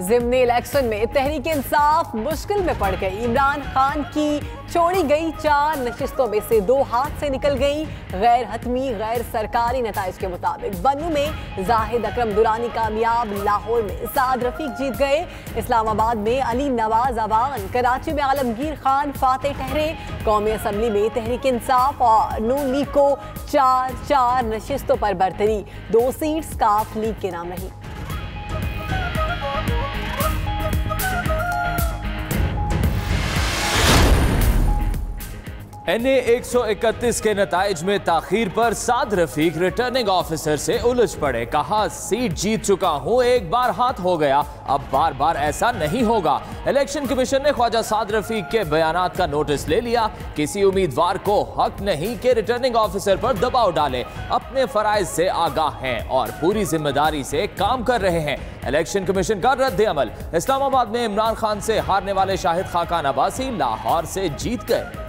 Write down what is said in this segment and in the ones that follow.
ज़िम्नी election में तहरीक इंसाफ मुश्किल में पड़ गई। इमरान खान की छोड़ी गई 4 नशिस्तों में से 2 हाथ से निकल गई। गैर हतमी गैर सरकारी नताइज के मुताबिक बन्नू में जाहिद अकरम दुरानी कामयाब, लाहौर में साद रफीक जीत गए, इस्लामाबाद में अली नवाज अवान, कराची में आलमगीर खान फातेह ठहरे। कौमी असम्बली में तहरीक इंसाफ और नून लीग को 4 नशिस्तों पर बरतरी, 2 सीट्स काफ लीग के नाम रही। NA 131 के नताइज में ताखीर पर साद रफीक रिटर्निंग ऑफिसर से उलझ पड़े। कहा, सीट जीत चुका हूं, एक बार हाथ हो गया, अब बार बार ऐसा नहीं होगा। इलेक्शन कमीशन ने ख्वाजा साद रफीक के बयानात का नोटिस ले लिया। किसी उम्मीदवार को हक नहीं कि रिटर्निंग ऑफिसर पर दबाव डाले, अपने फराइज से आगाह हैं और पूरी जिम्मेदारी से काम कर रहे हैं। इलेक्शन कमीशन का रद्द अमल। इस्लामाबाद में इमरान खान से हारने वाले शाहिद खाकान अब्बासी लाहौर से जीत गए।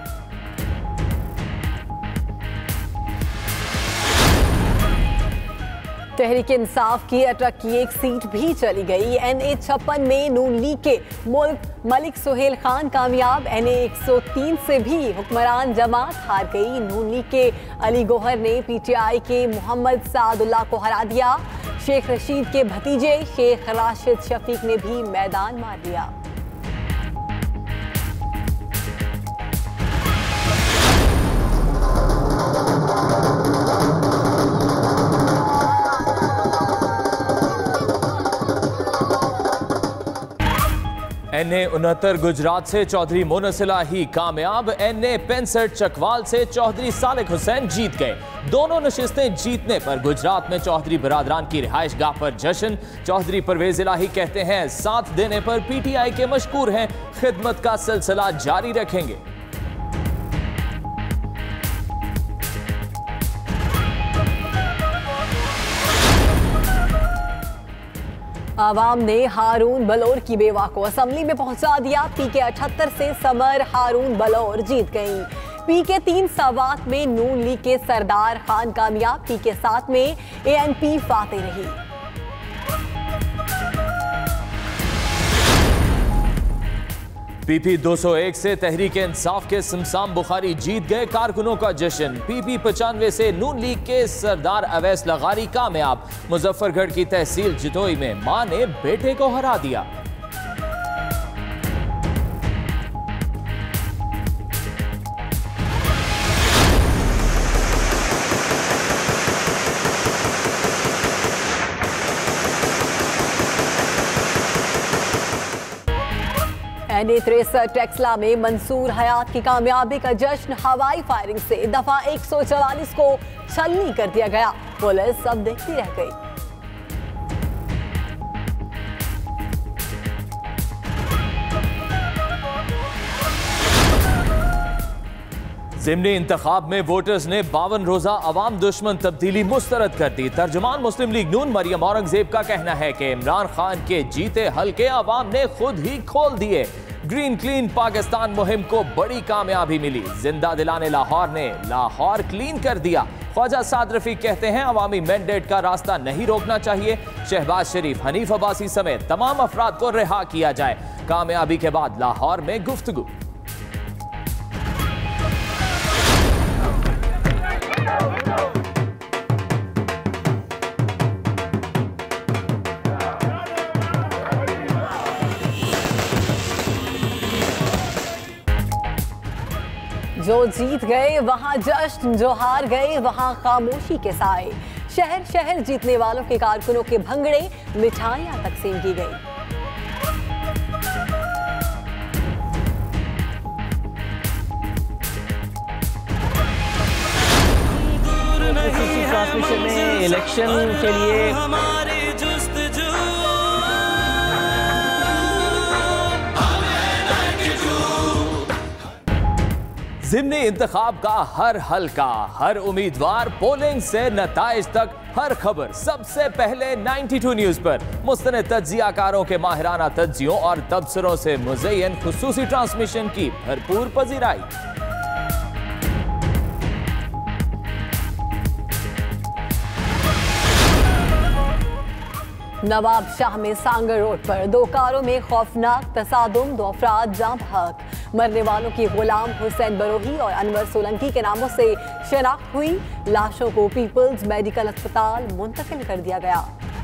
तहरीक इंसाफ की अटक की 1 सीट भी चली गई। NA 56 में नून लीग के मलिक सुहेल खान कामयाब। NA 103 से भी हुक्मरान जमात हार गई। नून लीग के अली गोहर ने PTI के मोहम्मद सादुल्लाह को हरा दिया। शेख रशीद के भतीजे शेख राशिद शफीक ने भी मैदान मार दिया। NA 69 गुजरात से चौधरी मोनसिला ही कामयाब। NA 65 चकवाल से चौधरी सालिक हुसैन जीत गए। दोनों नशिस्तें जीतने पर गुजरात में चौधरी बरादरान की रिहाइश गाह पर जश्न। चौधरी परवेज इलाही कहते हैं, साथ देने पर PTI के मशकूर हैं, खिदमत का सिलसिला जारी रखेंगे। आवाम ने हारून बलोर की बेवा को असम्बली में पहुंचा दिया। PK 78 से समर हारून बलोर जीत गईं। PK 3 सवात में नून लीग के सरदार खान कामयाब। PK 7 में ANP फातेह रही। PP 201 से तहरीक इंसाफ के समसाम बुखारी जीत गए। कारकुनों का जश्न। PP 95 से नून लीग के सरदार अवैस लगारी कामयाब। मुजफ्फरगढ़ की तहसील जितोई में मां ने बेटे को हरा दिया। NA 63 टेक्सला में मंसूर हयात की कामयाबी का जश्न। हवाई फायरिंग से दफा 144 को छलनी कर दिया गया। पुलिस सब देखती रह गई। ज़िमनी इंतखाब में वोटर्स ने 52 रोजा अवाम दुश्मन तब्दीली मुस्तरद कर दी। तर्जुमान मुस्लिम लीग नून मरियम औरंगजेब का कहना है कि इमरान खान के जीते हल्के अवाम ने खुद ही खोल दिए। ग्रीन क्लीन पाकिस्तान मुहिम को बड़ी कामयाबी मिली। जिंदा दिलाने लाहौर ने लाहौर क्लीन कर दिया। ख्वाजा साद रफीक कहते हैं, अवामी मैंडेट का रास्ता नहीं रोकना चाहिए। शहबाज शरीफ, हनीफ अब्बासी समेत तमाम अफराद को रिहा किया जाए। कामयाबी के बाद लाहौर में गुफ्तगू। जो जीत गए वहां जश्न, जो हार गए वहां खामोशी के साए। शहर शहर जीतने वालों के कारकुनों के भंगड़े, मिठाइयां तकसीम की गई। ट्रांसमिशन में इलेक्शन के लिए ज़िमनी इंतखाब का हर हल्का, हर उम्मीदवार, पोलिंग से नताइज तक हर खबर सबसे पहले 92 न्यूज पर। मुस्तनद तज्जियाकारों के माहिराना तज्जियों और तबसरों से मुज़य्यन खुसूसी ट्रांसमिशन की भरपूर पजीराई। नवाब शाह में सांगर रोड पर 2 कारों में खौफनाक तसादुम, 2 अफराद जाम बहक। मरने वालों की गुलाम हुसैन बरोही और अनवर सोलंकी के नामों से शनाख्त हुई। लाशों को पीपल्स मेडिकल अस्पताल मुंतकिल कर दिया गया।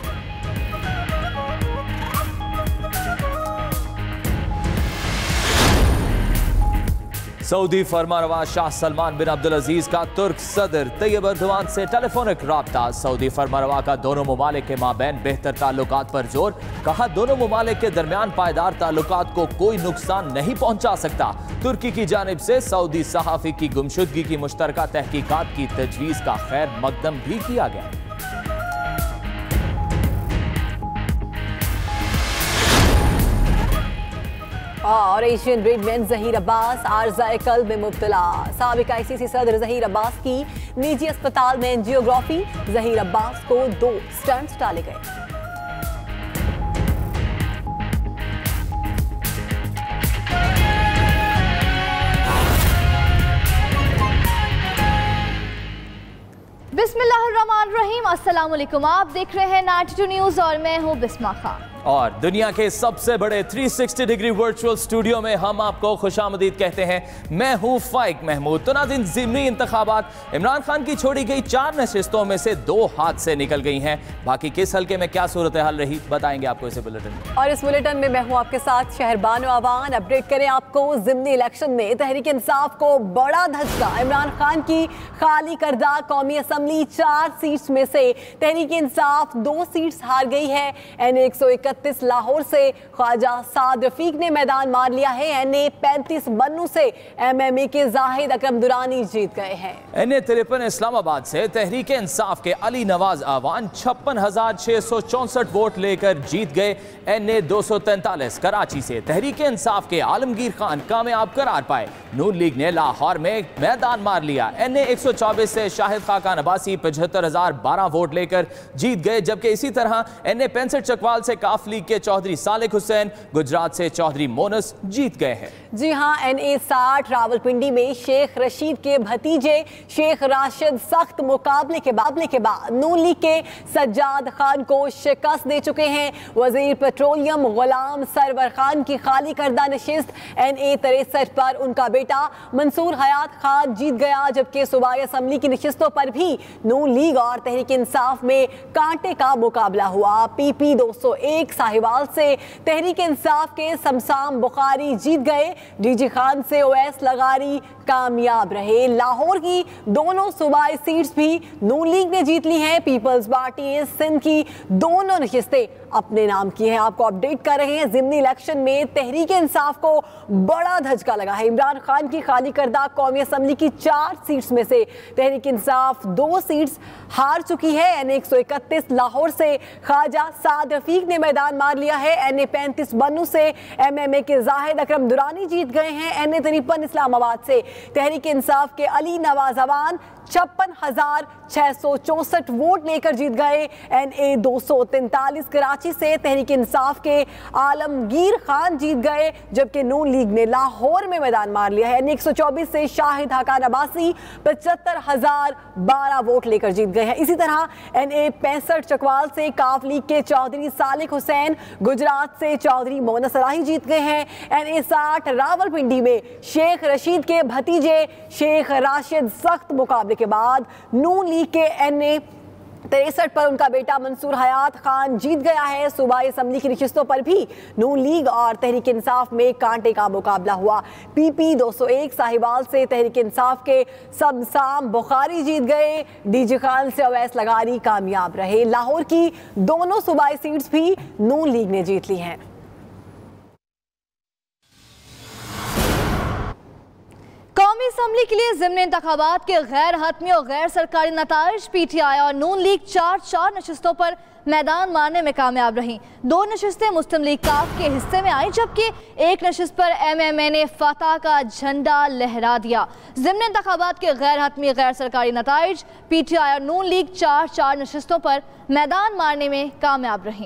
सऊदी फरमानरवा Shah Salman bin Abdul Aziz का तुर्क सदर तैयब एर्दोगान से टेलीफोनिक राब्ता। सऊदी फरमानरवा का दोनों ममालिक के माबैन बेहतर ताल्लुकात पर जोर। कहा, दोनों ममालिक के दरमियान पायदार ताल्लुकात को कोई नुकसान नहीं पहुंचा सकता। तुर्की की जानिब से सऊदी सहाफ़ी की गुमशुदगी की मुश्तरका तहकीकात की तजवीज़ का खैर मकदम भी किया गया। और एशियन ब्रिडमैन जहीर अब्बास आर्ज़ाए कल्ब में मुब्तला। साबिक ICC सदर जहीर अब्बास की निजी अस्पताल में एंजियोग्राफी। जहीर अब्बास को 2 स्टंट्स डाले गए। बिस्मिल्लाहिर्रहमानिर्रहीम, अस्सलाम वालेकुम। आप देख रहे हैं 92 न्यूज़ और मैं हूं बिस्मा खान। और दुनिया के सबसे बड़े 360 डिग्री वर्चुअल स्टूडियो में हम आपको खुशामदीद कहते हैं। मैं हूं फाइक महमूद। तो नाज़रीन, ज़िमनी इंतखाबात, इमरान खान की छोड़ी गई 4 नशिस्तों में से 2 हाथ से निकल गई हैं। बाकी किस हल्के में क्या सूरत हाल रही बताएंगे आपको इस बुलेटिन में। और इस बुलेटिन में मैं हूं आपके साथ शहरबानो आवान। अपडेट करें आपको, ज़िमनी इलेक्शन में तहरीक इंसाफ को बड़ा धचका। इमरान खान की खाली करदा कौमी असम्बली 4 सीट्स में से तहरीक इंसाफ 2 सीट्स हार गई है। NA 131 लाहौर से ख्वाजा साद रफीक ने मैदान मार लिया है। NA 35 बन्नू से MMA के जाहिद अकरम दुरानी जीत गए हैं। NA 53 इस्लामाबाद से तहरीक इंसाफ के अली नवाज आवान 56,664 वोट लेकर जीत गए। NA 243 कराची से तहरीक इंसाफ के आलमगीर खान कामयाब करार पाए। नून लीग ने लाहौर में मैदान मार लिया। NA 124 से शाहिद खाकान अब्बासी 75,012 वोट लेकर जीत गए। जबकि इसी तरह NA 65 चकवाल से काफ लीग के चौधरी सालिक हुसैन, गुजरात से चौधरी मोनस जीत गए हैं। जी हां, NA 60 रावलपिंडी में शेख रशीद के भतीजे शेख राशिद सख्त मुकाबले के बाद नून लीग के सज्जाद खान को शिकस्त दे चुके हैं। वजीर पेट्रोलियम गुलाम सरवर खान की खाली करदा नशिस्त NA 63 पर उनका बेटा मंसूर हयात खान जीत गया। जबकि सूबाई असम्बली की नशिस्तों पर भी नून लीग और तहरीक इंसाफ में कांटे का मुकाबला हुआ। PP 201 साहिवाल से तहरीक इंसाफ के समसाम बुखारी जीत गए। DG खान से OS लगारी कामयाब रहे। लाहौर की दोनों सूबाई सीट्स भी नून लीग ने जीत ली हैं। पीपल्स पार्टी सिंध की दोनों नशिस्तें अपने नाम की हैं। आपको अपडेट कर रहे हैं, ज़िमनी इलेक्शन में तहरीक इंसाफ को बड़ा धचका लगा है। इमरान खान की खाली करदा कौमी असम्बली की 4 सीट्स में से तहरीक इंसाफ 2 सीट्स हार चुकी है। NA 131 लाहौर से ख्वाजा साद रफीक ने मैदान मार लिया है। NA 35 बन्नू से MMA के जाहिद अकरम दुरानी जीत गए हैं। NA 53 इस्लामाबाद से तहरीक इंसाफ के अली नवाज अवान 56,664 वोट लेकर जीत गए। NA 243 कराची से तहरीक इंसाफ के आलमगीर खान जीत गए। जबकि नून लीग ने लाहौर में मैदान मार लिया है। NA 124 से शाहिद खाकान अब्बासी 75,012 वोट लेकर जीत गए हैं। इसी तरह NA 65 चकवाल से काफ लीग के चौधरी सालिक हुसैन, गुजरात से चौधरी मोनस सलाही जीत गए हैं। NA 60 रावलपिंडी में शेख रशीद के भतीजे शेख राशिद सख्त मुकाबले के बाद नून लीग के NA 63 पर उनका बेटा मंसूर हयात खान जीत गया है। सूबाई असम्बली की नशिस्तों पर भी नून लीग और तहरीक इंसाफ में कांटे का मुकाबला हुआ। PP 201 साहिवाल से तहरीक इंसाफ के समसाम बुखारी जीत गए। DG खान से OS लगारी कामयाब रहे। लाहौर की दोनों सूबाई सीट्स भी नून लीग ने जीत ली हैं। कौमी असम्बली के लिए ज़िमनी इंतखाबात के गैर हतमी और गैर सरकारी नताइज PTI और नून लीग 4 नशिस्तों पर मैदान मारने में कामयाब रहीं। 2 नशिस्तें मुस्लिम लीग काफ के हिस्से में आई, जबकि 1 नशिस्त पर MMA ने फतह का झंडा लहरा दिया। ज़िमनी इंतखाबात के गैर हतमी गैर सरकारी नताइज PTI और नून लीग 4 नशिस्तों पर मैदान मारने में कामयाब रहीं।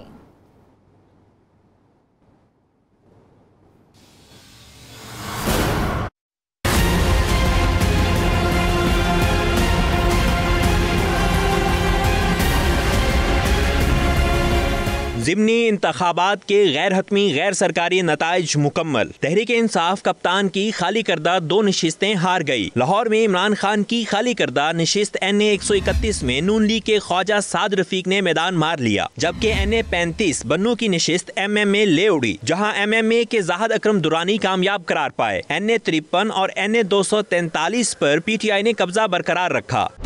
ज़िमनी इंतखाबात के गैर हतमी गैर सरकारी नताइज मुकम्मल। तहरीक इंसाफ कप्तान की खाली करदा 2 नशिस्तें हार गई। लाहौर में इमरान खान की खाली करदा नशिस्त NA 131 में नून लीग के ख्वाजा साद रफीक ने मैदान मार लिया, जबकि NA 35 बन्नू की नशिस्त MMA ले उड़ी, जहां MMA के जाहिद अकरम दुरानी कामयाब करार पाए। NA 53 और NA 243 पर PTI ने कब्जा बरकरार रखा।